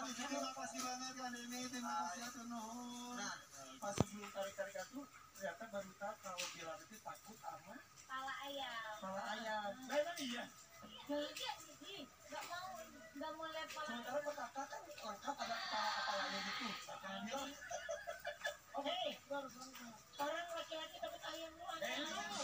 terima kasih banget kan ini, terima kasih atur nuhun. Nah, pas sebelum tarik-tarik itu ternyata baru tahu kalau Bilar itu takut sama pala ayam. pala ayam. Nah, emang iya. Nggak mau lihat pala. Sementara kok kakak kan lengkap ada kepala-kepalanya gitu. Kakak bilang, Oke, orang laki-laki dapat ayam lu ada.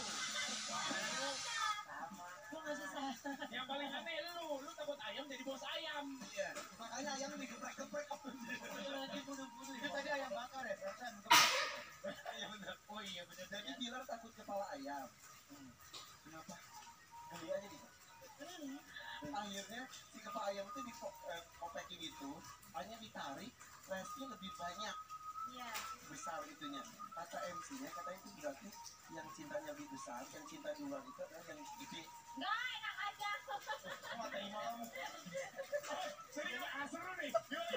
Lu nggak susah. Yang paling aneh lu takut ayam jadi bos ayam. iya. Makanya ayam digeprek-geprek. Lagi bunuh-bunuh. Itu tadi ayam bakar ya, perasaan. Iya benar. Oh iya benar. Jadi Bilar takut kepala ayam. Kenapa? Beli aja gitu. Akhirnya si kepala ayam itu dikopekin gitu, hanya ditarik, resnya lebih banyak. Iya. Besar itunya. Kata MC-nya, kata itu berarti yang cintanya lebih besar, yang cinta duluan itu adalah yang gede. Nggak enak aja. Wah, tadi malam. Sebenarnya seru nih.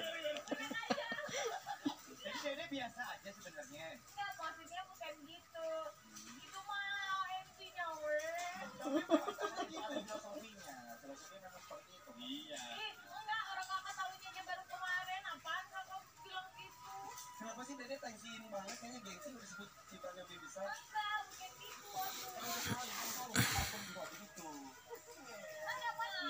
Jadi Dede biasa aja sebenarnya. Nggak, maksudnya bukan gitu. Itu mah MC-nya weh. Tapi maksudnya gitu filosofinya. Filosofinya memang seperti itu. Iya. Enggak, orang kakak tahunya aja baru kemarin. Apaan kakak bilang gitu? Kenapa sih Dede tensiin banget? Kayaknya gengsi udah disebut cintanya lebih besar. Enggak, bukan gitu. Aku juga begitu. Enggak pernah.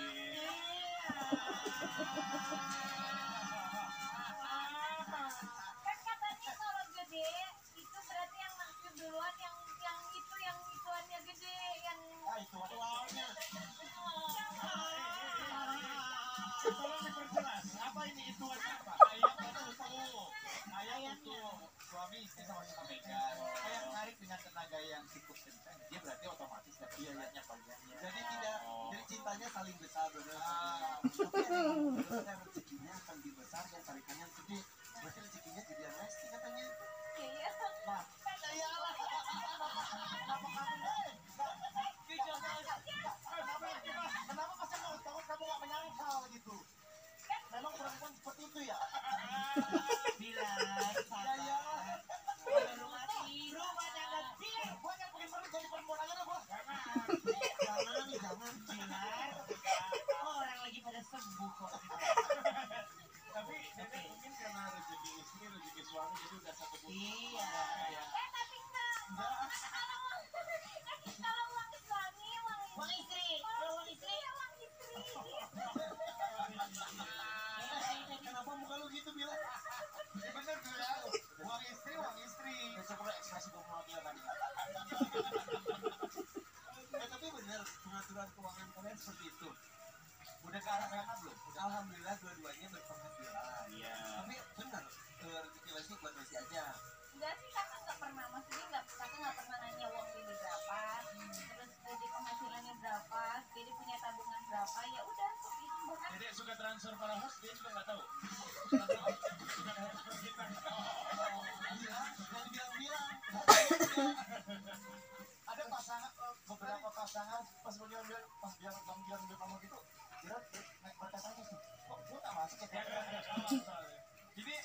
Kan katanya kalau gede itu berarti yang maksud duluan yang ituannya gede yang Itu awalnya. Tolong diperjelas. Apa ini ituannya apa? Ayam atau ayam untuk suami istri sama-sama pegang. Yang menarik dengan tenaga yang cukup kencang, dia berarti otomatis dapat biayanya panjangnya. Jadi jadi cintanya saling besar benar. Tapi rezekinya akan lebih besar dan tarikannya gede. Berarti rezekinya jadi yang resti katanya. iya. Nah, iyalah. Kenapa pas mau takut kamu nggak menyangkal gitu? Memang perempuan seperti itu ya? Bilang, Iyalah. rumahnya kecil. Gua yang bikin perut jadi perempuan aja dah gua. Jangan Bilar. Orang lagi pada sembuh kok. Tapi Dede mungkin karena rezeki istri, rezeki suami jadi udah satu bumi. Iya. Tapi enggak. Kalau uang suami, Uang istri. Kalau uang istri. uang istri. Kenapa muka lu gitu bilang? Ya bener tuh ya. Uang istri. Coba ekspresi gue mau dia tadi. Tapi bener pengaturan keuangan kalian seperti itu. Udah ke arah sana belum? Alhamdulillah dua-duanya berpenghasilan. Iya. Tapi bener rezeki Lesti buat Lesti aja. Enggak sih, kakak nggak pernah, maksudnya kakak nggak pernah nanya uang ini berapa, terus gaji penghasilannya berapa, jadi punya tabungan berapa, ya udah kok itu bukan. Dede suka transfer para host, dia juga nggak tahu. Suka transfer kita. Jangan bilang-bilang. Ada pasangan, beberapa pasangan pas bilang kamu gitu, kira naik berkas aja sih. Kok gue tak masuk ya? Ya nggak salah soalnya. Jadi